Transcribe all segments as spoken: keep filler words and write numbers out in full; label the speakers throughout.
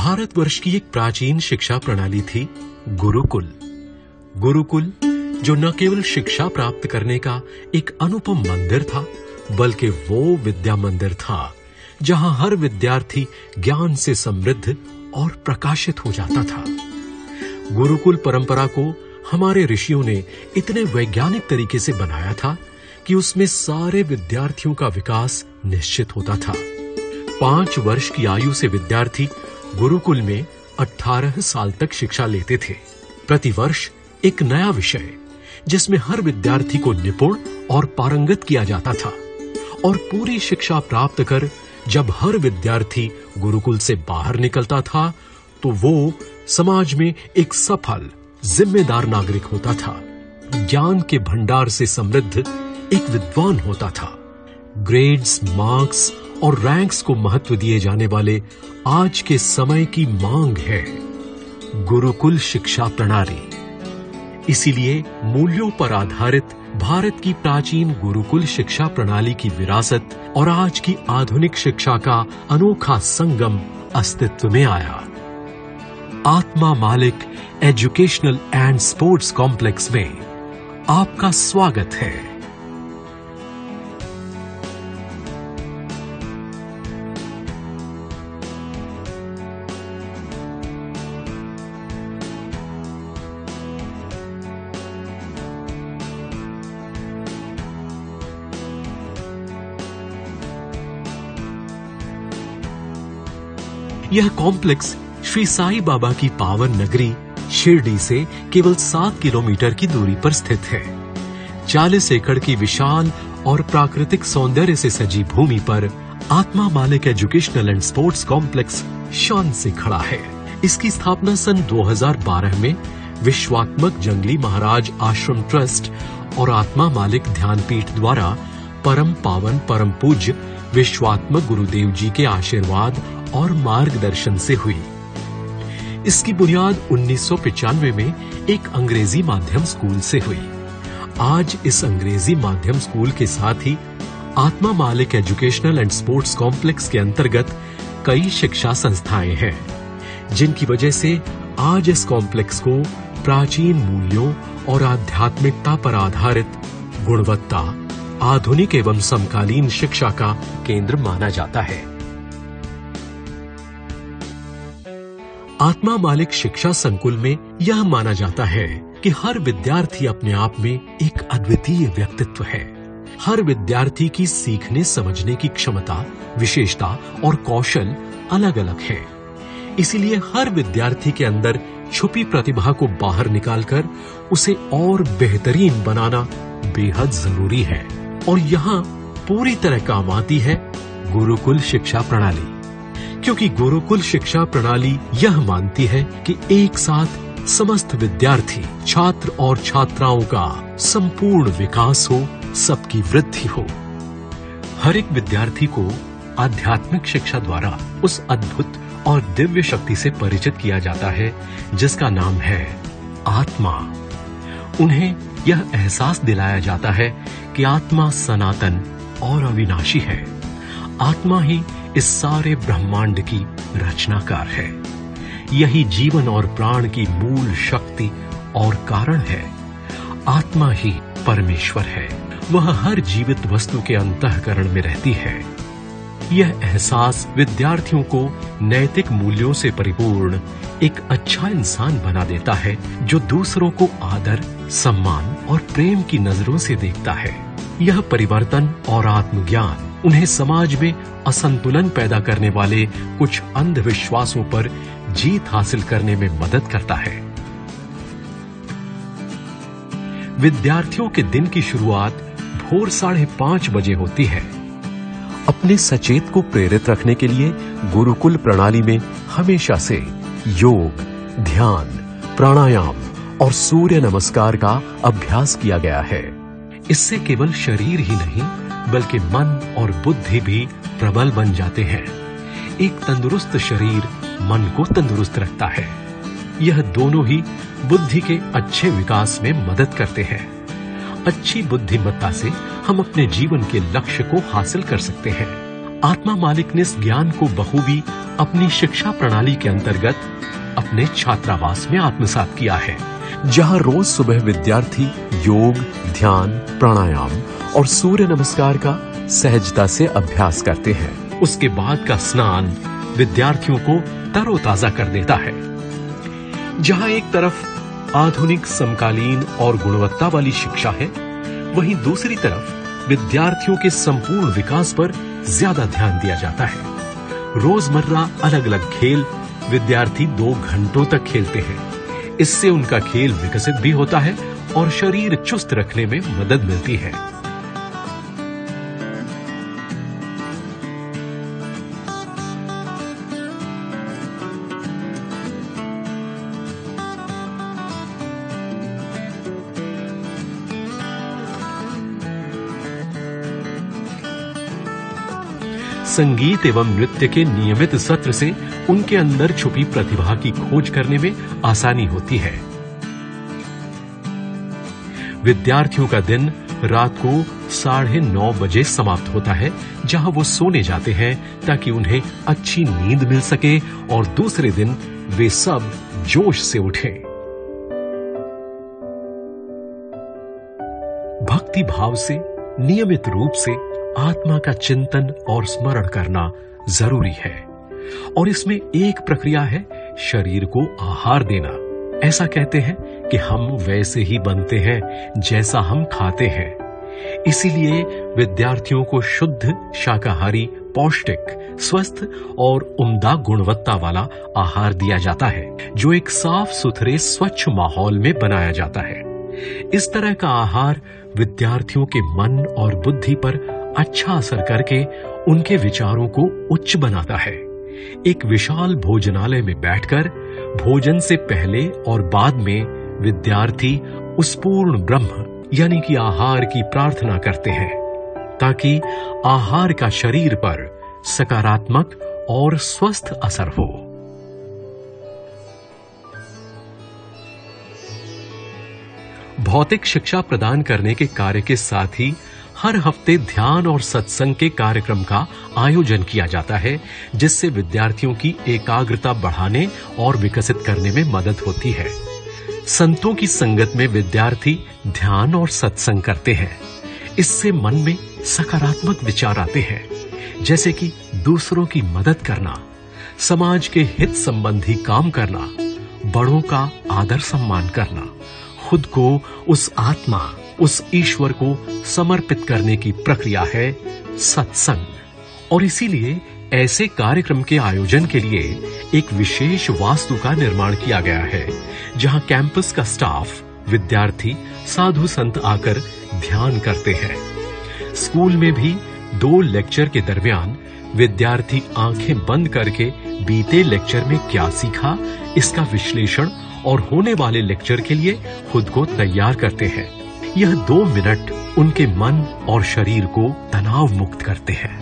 Speaker 1: भारतवर्ष की एक प्राचीन शिक्षा प्रणाली थी गुरुकुल। गुरुकुल जो न केवल शिक्षा प्राप्त करने का एक अनुपम मंदिर था, बल्कि वो विद्या मंदिर था जहां हर विद्यार्थी ज्ञान से समृद्ध और प्रकाशित हो जाता था। गुरुकुल परंपरा को हमारे ऋषियों ने इतने वैज्ञानिक तरीके से बनाया था कि उसमें सारे विद्यार्थियों का विकास निश्चित होता था। पांच वर्ष की आयु से विद्यार्थी गुरुकुल में अठारह साल तक शिक्षा लेते थे। प्रतिवर्ष एक नया विषय जिसमें हर विद्यार्थी को निपुण और पारंगत किया जाता था, और पूरी शिक्षा प्राप्त कर जब हर विद्यार्थी गुरुकुल से बाहर निकलता था तो वो समाज में एक सफल, जिम्मेदार नागरिक होता था। ज्ञान के भंडार से समृद्ध एक विद्वान होता था। ग्रेड्स, मार्क्स और रैंक्स को महत्व दिए जाने वाले आज के समय की मांग है गुरुकुल शिक्षा प्रणाली। इसीलिए मूल्यों पर आधारित भारत की प्राचीन गुरुकुल शिक्षा प्रणाली की विरासत और आज की आधुनिक शिक्षा का अनोखा संगम अस्तित्व में आया। आत्मा Malik educational and sports complex में आपका स्वागत है। यह कॉम्प्लेक्स श्री साई बाबा की पावन नगरी शिरडी से केवल सात किलोमीटर की दूरी पर स्थित है। चालीस एकड़ की विशाल और प्राकृतिक सौंदर्य से सजी भूमि पर आत्मा Malik educational and sports complex शान से खड़ा है। इसकी स्थापना सन दो हज़ार बारह में विश्वात्मक जंगली महाराज आश्रम ट्रस्ट और आत्मा मालिक ध्यानपीठ द्वारा परम पावन परम पूज्य विश्वात्मक गुरुदेव जी के आशीर्वाद और मार्गदर्शन से हुई। इसकी बुनियाद उन्नीस सौ पचानवे में एक अंग्रेजी माध्यम स्कूल से हुई। आज इस अंग्रेजी माध्यम स्कूल के साथ ही आत्मा Malik educational and sports complex के अंतर्गत कई शिक्षा संस्थाएं हैं, जिनकी वजह से आज इस कॉम्प्लेक्स को प्राचीन मूल्यों और आध्यात्मिकता पर आधारित गुणवत्ता, आधुनिक एवं समकालीन शिक्षा का केंद्र माना जाता है। आत्मा मालिक शिक्षा संकुल में यह माना जाता है कि हर विद्यार्थी अपने आप में एक अद्वितीय व्यक्तित्व है। हर विद्यार्थी की सीखने समझने की क्षमता, विशेषता और कौशल अलग अलग है। इसीलिए हर विद्यार्थी के अंदर छुपी प्रतिभा को बाहर निकालकर उसे और बेहतरीन बनाना बेहद जरूरी है। और यहाँ पूरी तरह काम आती है गुरुकुल शिक्षा प्रणाली, क्योंकि गुरुकुल शिक्षा प्रणाली यह मानती है कि एक साथ समस्त विद्यार्थी, छात्र और छात्राओं का संपूर्ण विकास हो, सबकी वृद्धि हो। हर एक विद्यार्थी को आध्यात्मिक शिक्षा द्वारा उस अद्भुत और दिव्य शक्ति से परिचित किया जाता है जिसका नाम है आत्मा। उन्हें यह एहसास दिलाया जाता है कि आत्मा सनातन और अविनाशी है। आत्मा ही इस सारे ब्रह्मांड की रचनाकार है। यही जीवन और प्राण की मूल शक्ति और कारण है। आत्मा ही परमेश्वर है। वह हर जीवित वस्तु के अंतःकरण में रहती है। यह एहसास विद्यार्थियों को नैतिक मूल्यों से परिपूर्ण एक अच्छा इंसान बना देता है, जो दूसरों को आदर, सम्मान और प्रेम की नजरों से देखता है। यह परिवर्तन और आत्मज्ञान उन्हें समाज में असंतुलन पैदा करने वाले कुछ अंधविश्वासों पर जीत हासिल करने में मदद करता है। विद्यार्थियों के दिन की शुरुआत भोर साढ़े पांच बजे होती है। अपने सचेत को प्रेरित रखने के लिए गुरुकुल प्रणाली में हमेशा से योग, ध्यान, प्राणायाम और सूर्य नमस्कार का अभ्यास किया गया है। इससे केवल शरीर ही नहीं बल्कि मन और बुद्धि भी प्रबल बन जाते हैं। एक तंदुरुस्त शरीर मन को तंदुरुस्त रखता है। यह दोनों ही बुद्धि के अच्छे विकास में मदद करते हैं। अच्छी बुद्धिमत्ता से हम अपने जीवन के लक्ष्य को हासिल कर सकते हैं। आत्मा मालिक ने इस ज्ञान को बखूबी अपनी शिक्षा प्रणाली के अंतर्गत अपने छात्रावास में आत्मसात किया है, जहां रोज सुबह विद्यार्थी योग, ध्यान, प्राणायाम और सूर्य नमस्कार का सहजता से अभ्यास करते हैं। उसके बाद का स्नान विद्यार्थियों को तरोताजा कर देता है। जहां एक तरफ आधुनिक, समकालीन और गुणवत्ता वाली शिक्षा है, वहीं दूसरी तरफ विद्यार्थियों के संपूर्ण विकास पर ज्यादा ध्यान दिया जाता है। रोजमर्रा अलग अलग खेल विद्यार्थी दो घंटों तक खेलते हैं। इससे उनका खेल विकसित भी होता है और शरीर चुस्त रखने में मदद मिलती है। संगीत एवं नृत्य के नियमित सत्र से उनके अंदर छुपी प्रतिभा की खोज करने में आसानी होती है। विद्यार्थियों का दिन रात को साढ़े नौ बजे समाप्त होता है, जहां वो सोने जाते हैं ताकि उन्हें अच्छी नींद मिल सके और दूसरे दिन वे सब जोश से उठें। भक्ति भाव से नियमित रूप से आत्मा का चिंतन और स्मरण करना जरूरी है, और इसमें एक प्रक्रिया है शरीर को आहार देना। ऐसा कहते हैं कि हम वैसे ही बनते हैं जैसा हम खाते हैं। इसीलिए विद्यार्थियों को शुद्ध, शाकाहारी, पौष्टिक, स्वस्थ और उम्दा गुणवत्ता वाला आहार दिया जाता है, जो एक साफ सुथरे स्वच्छ माहौल में बनाया जाता है। इस तरह का आहार विद्यार्थियों के मन और बुद्धि पर अच्छा असर करके उनके विचारों को उच्च बनाता है। एक विशाल भोजनालय में बैठकर भोजन से पहले और बाद में विद्यार्थी उस पूर्ण ब्रह्म यानी कि आहार की प्रार्थना करते हैं, ताकि आहार का शरीर पर सकारात्मक और स्वस्थ असर हो। भौतिक शिक्षा प्रदान करने के कार्य के साथ ही हर हफ्ते ध्यान और सत्संग के कार्यक्रम का आयोजन किया जाता है, जिससे विद्यार्थियों की एकाग्रता बढ़ाने और विकसित करने में मदद होती है। संतों की संगत में विद्यार्थी ध्यान और सत्संग करते हैं। इससे मन में सकारात्मक विचार आते हैं, जैसे कि दूसरों की मदद करना, समाज के हित संबंधी काम करना, बड़ों का आदर सम्मान करना, खुद को उस आत्मा, उस ईश्वर को समर्पित करने की प्रक्रिया है सत्संग। और इसीलिए ऐसे कार्यक्रम के आयोजन के लिए एक विशेष वास्तु का निर्माण किया गया है, जहां कैंपस का स्टाफ, विद्यार्थी, साधु संत आकर ध्यान करते हैं। स्कूल में भी दो लेक्चर के दरमियान विद्यार्थी आंखें बंद करके बीते लेक्चर में क्या सीखा, इसका विश्लेषण और होने वाले लेक्चर के लिए खुद को तैयार करते हैं। यह दो मिनट उनके मन और शरीर को तनाव मुक्त करते हैं।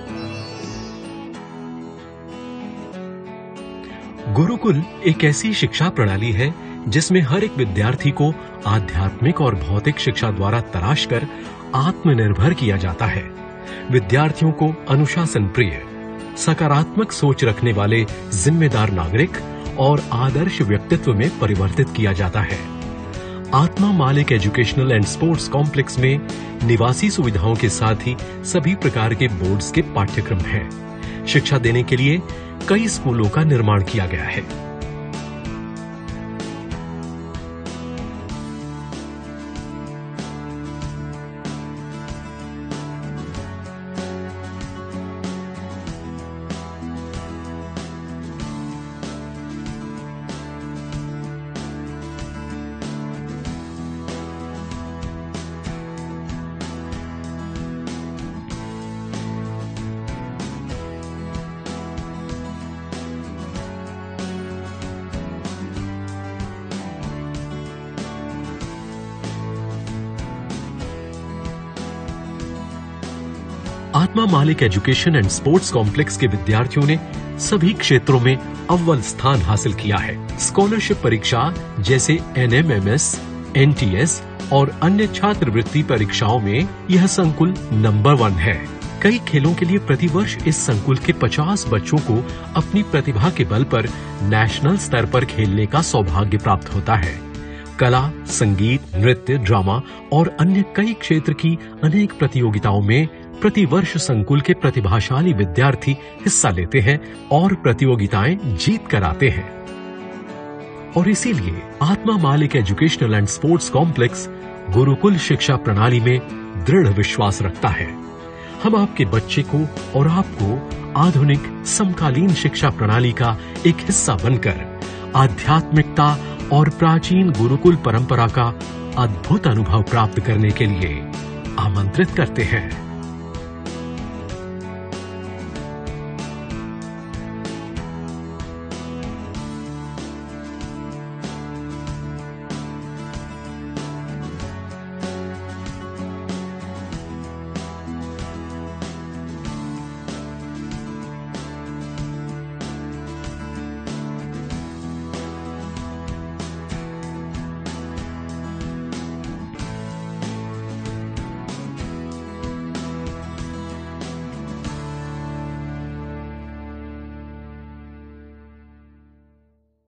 Speaker 1: गुरुकुल एक ऐसी शिक्षा प्रणाली है जिसमें हर एक विद्यार्थी को आध्यात्मिक और भौतिक शिक्षा द्वारा तराश कर आत्मनिर्भर किया जाता है। विद्यार्थियों को अनुशासन प्रिय, सकारात्मक सोच रखने वाले जिम्मेदार नागरिक और आदर्श व्यक्तित्व में परिवर्तित किया जाता है। आत्मा Malik educational and sports complex में निवासी सुविधाओं के साथ ही सभी प्रकार के बोर्ड्स के पाठ्यक्रम हैं। शिक्षा देने के लिए कई स्कूलों का निर्माण किया गया है। आत्मा मालिक एजुकेशन एंड स्पोर्ट्स कॉम्प्लेक्स के विद्यार्थियों ने सभी क्षेत्रों में अव्वल स्थान हासिल किया है। स्कॉलरशिप परीक्षा जैसे N M M S, N T S और अन्य छात्रवृत्ति परीक्षाओं में यह संकुल नंबर वन है। कई खेलों के लिए प्रतिवर्ष इस संकुल के पचास बच्चों को अपनी प्रतिभा के बल पर नेशनल स्तर पर खेलने का सौभाग्य प्राप्त होता है। कला, संगीत, नृत्य, ड्रामा और अन्य कई क्षेत्र की अनेक प्रतियोगिताओं में प्रतिवर्ष संकुल के प्रतिभाशाली विद्यार्थी हिस्सा लेते हैं और प्रतियोगिताएं जीत कर आते हैं। और इसीलिए Atma Malik educational and sports complex Gurukul शिक्षा प्रणाली में दृढ़ विश्वास रखता है। हम आपके बच्चे को और आपको आधुनिक समकालीन शिक्षा प्रणाली का एक हिस्सा बनकर आध्यात्मिकता और प्राचीन गुरुकुल परंपरा का अद्भुत अनुभव प्राप्त करने के लिए आमंत्रित करते हैं।